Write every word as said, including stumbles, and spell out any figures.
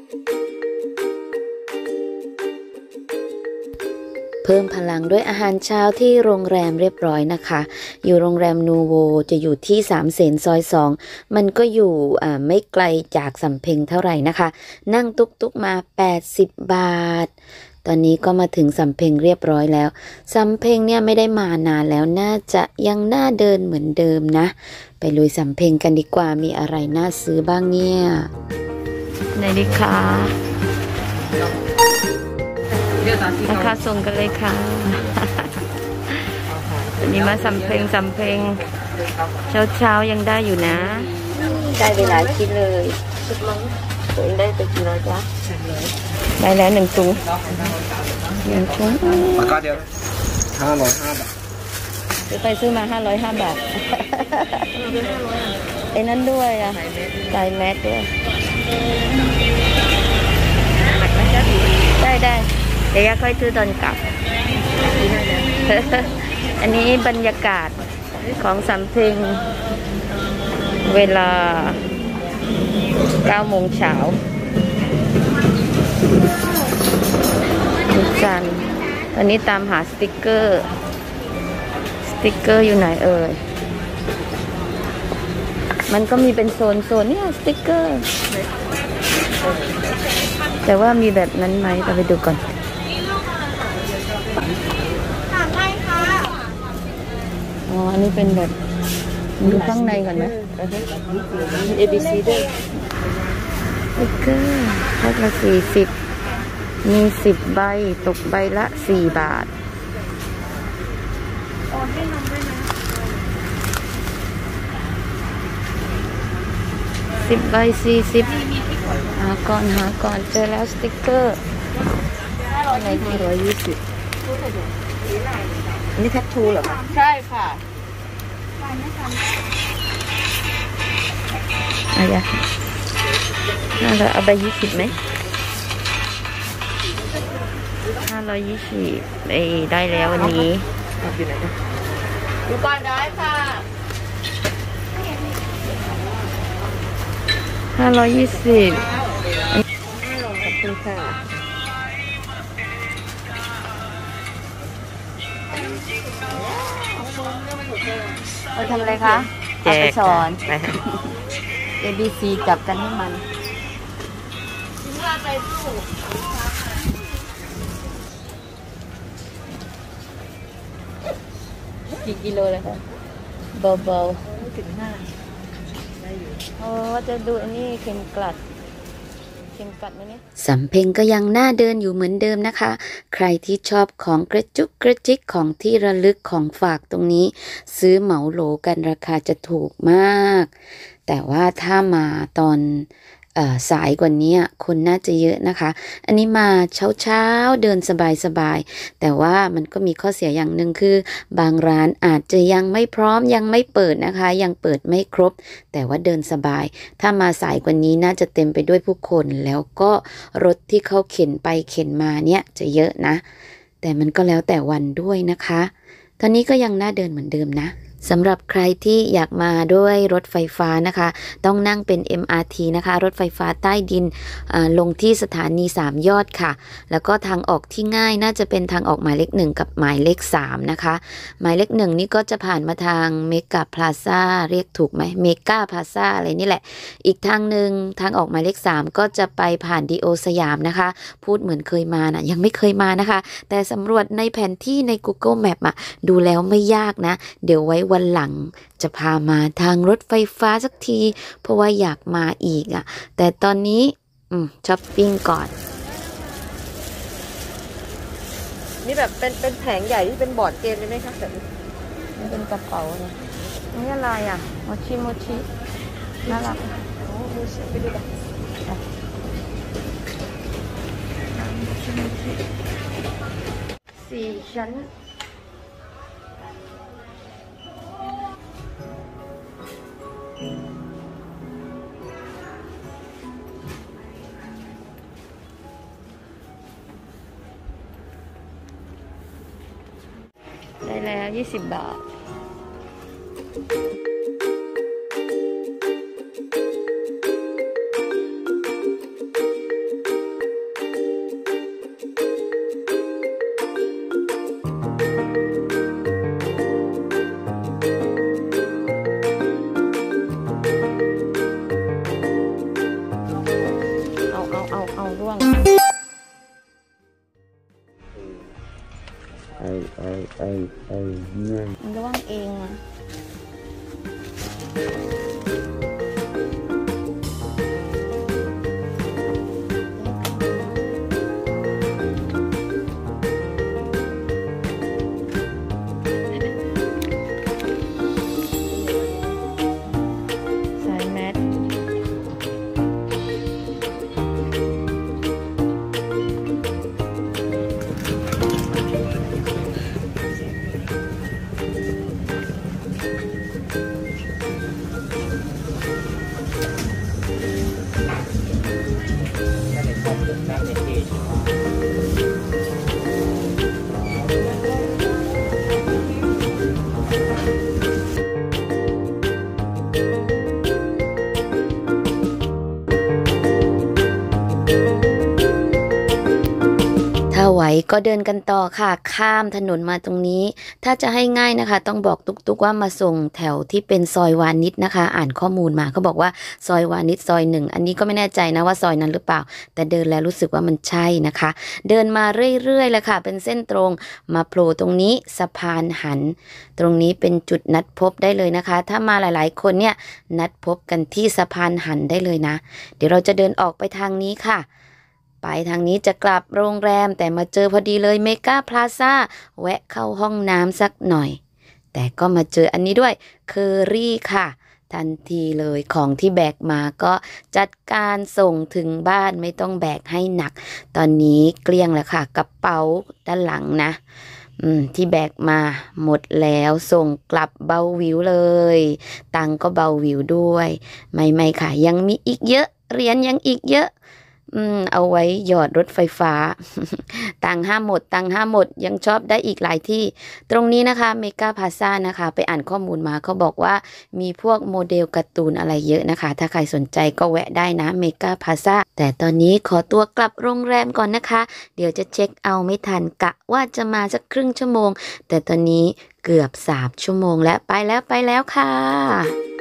เพิ่มพลังด้วยอาหารเช้าที่โรงแรมเรียบร้อยนะคะอยู่โรงแรมนูโวจะอยู่ที่สามเสนซอยสองมันก็อยู่อ่าไม่ไกลจากสำเพ็งเท่าไหร่นะคะนั่งตุกตุกมาแปดสิบบาทตอนนี้ก็มาถึงสำเพ็งเรียบร้อยแล้วสำเพ็งเนี่ยไม่ได้มานานแล้วน่าจะยังน่าเดินเหมือนเดิมนะไปลุยสำเพ็งกันดีกว่ามีอะไรน่าซื้อบ้างเนี่ยไหนดีคะราคาส่งกันเลยค่ะวันนี้มาสำเพ็งสำเพ็งเช้าเช้ายังได้อยู่นะได้เวลากินเลยตัวเองได้ไปกี่ร้อยจ๊ะได้แล้วหนึ่งถุงหนึ่งถุงราคาเดียวห้าร้อยห้าบาทซื้อไปซื้อมาห้าร้อยห้าบาทไอ้นั่นด้วยอ่ะใส่แมสด้วยได้ได้เดี๋ยวค่อยซื้อตอนกลับ อันนี้บรรยากาศของสำเพ็งเวลาเก้าโมงเช้าทุกจันตอนนี้ตามหาสติกเกอร์สติกเกอร์อยู่ไหนเอ่ยมันก็มีเป็นโซนโซนเนี่ยสติกเกอร์แต่ว่ามีแบบนั้นไหมเราไปดูก่อนอ๋ออันนี้เป็นแบบดูข้างในก่อนไหม เอ บี ซี ด้วยสติ๊กเกอร์แพ็คละสี่สิบมีสิบใบตกใบละสี่บาทสิบใบสี่สิบหาก่อนหาก่อนเจอแล้วสติ๊กเกอร์อะไรที่ร้อยยี่สิบนี่แท็บทูเหรอคะใช่ค่ะอะไรน่าจะเอาใบยี่สิบไหมห้าร้อยยี่สิบได้แล้ววันนี้ดูก่อนได้ค่ะห้าร้อยยี่สิบขอบคุณค่ะเราทำอะไรคะเอาไปสอน เอ บี ซี จับกันให้มันกี่กิโลเลยคะเบาๆถึงห้าได้อยู่โอ้จะดูอันนี้เข็มกลัดเข็มกลัดไหมเนี่ยสำเพ็งก็ยังน่าเดินอยู่เหมือนเดิมนะคะใครที่ชอบของกระจุกกระจิกของที่ระลึกของฝากตรงนี้ซื้อเหมาโหลกันราคาจะถูกมากแต่ว่าถ้ามาตอนเอ่อสายกว่านี้คนน่าจะเยอะนะคะอันนี้มาเช้าเช้าเดินสบายสบายแต่ว่ามันก็มีข้อเสียอย่างหนึ่งคือบางร้านอาจจะยังไม่พร้อมยังไม่เปิดนะคะยังเปิดไม่ครบแต่ว่าเดินสบายถ้ามาสายกว่านี้น่าจะเต็มไปด้วยผู้คนแล้วก็รถที่เขาเข็นไปเข็นมาเนี่ยจะเยอะนะแต่มันก็แล้วแต่วันด้วยนะคะตอนนี้ก็ยังน่าเดินเหมือนเดิมนะสำหรับใครที่อยากมาด้วยรถไฟฟ้านะคะต้องนั่งเป็น เอ็ม อาร์ ที นะคะรถไฟฟ้าใต้ดินลงที่สถานีสามยอดค่ะแล้วก็ทางออกที่ง่ายน่าจะเป็นทางออกหมายเลขหนึ่งกับหมายเลขสามนะคะหมายเลขหนึ่งนี่ก็จะผ่านมาทางเมกาพลาซ่าเรียกถูกไหมเมกาพลาซ่าอะไรนี่แหละอีกทางหนึ่งทางออกหมายเลขสามก็จะไปผ่านดีโอสยามนะคะพูดเหมือนเคยมานะยังไม่เคยมานะคะแต่สำรวจในแผนที่ใน Google Map อ่ะดูแล้วไม่ยากนะเดี๋ยวไว้วันหลังจะพามาทางรถไฟฟ้าสักทีเพราะว่าอยากมาอีกอ่ะแต่ตอนนี้อืมช้อปปิ้งก่อนนี่แบบเป็นเป็นแผงใหญ่ที่เป็นบอร์ดเกมเลยไหมคะแบบนี่เป็นกระเป๋าเนี่ยนี่อะไรอ่ะโมชิโมชิน่ารักโอ้โมชิไปดูกันสี่ชั้นได้แล้วยี่สิบบาทร่วงไอ้ไอ้ไอ้ไอ้เนี่ยมันร่วงเองอ่ะถ้าไหวก็เดินกันต่อค่ะข้ามถนนมาตรงนี้ถ้าจะให้ง่ายนะคะต้องบอกตุกๆว่ามาส่งแถวที่เป็นซอยวานิชนะคะอ่านข้อมูลมาเขาบอกว่าซอยวานิชซอยหนึ่งอันนี้ก็ไม่แน่ใจนะว่าซอยนั้นหรือเปล่าแต่เดินแล้วรู้สึกว่ามันใช่นะคะเดินมาเรื่อยๆเลยค่ะเป็นเส้นตรงมาโผล่ตรงนี้สะพานหันตรงนี้เป็นจุดนัดพบได้เลยนะคะถ้ามาหลายๆคนเนี่ยนัดพบกันที่สะพานหันได้เลยนะเดี๋ยวเราจะเดินออกไปทางนี้ค่ะไปทางนี้จะกลับโรงแรมแต่มาเจอพอดีเลยเมกาพลาซ่าแวะเข้าห้องน้ำสักหน่อยแต่ก็มาเจออันนี้ด้วยเคอรี่ค่ะทันทีเลยของที่แบกมาก็จัดการส่งถึงบ้านไม่ต้องแบกให้หนักตอนนี้เกลี้ยงแล้วค่ะกระเป๋าด้านหลังนะอืมที่แบกมาหมดแล้วส่งกลับเบาวิวเลยตังก็เบาวิวด้วยไม่ไม่ค่ะยังมีอีกเยอะเหรียญยังอีกเยอะอืมเอาไว้หยอดรถไฟฟ้า ตังห้ามหมดตังห้ามหมดยังชอบได้อีกหลายที่ตรงนี้นะคะเมกาพลาซ่านะคะไปอ่านข้อมูลมาเขาบอกว่ามีพวกโมเดลการ์ตูนอะไรเยอะนะคะถ้าใครสนใจก็แวะได้นะเมกาพลาซ่าแต่ตอนนี้ขอตัวกลับโรงแรมก่อนนะคะเดี๋ยวจะเช็คเอาไม่ทันกะว่าจะมาสักครึ่งชั่วโมงแต่ตอนนี้เกือบสามชั่วโมงแล้วไปแล้วไปแล้วค่ะ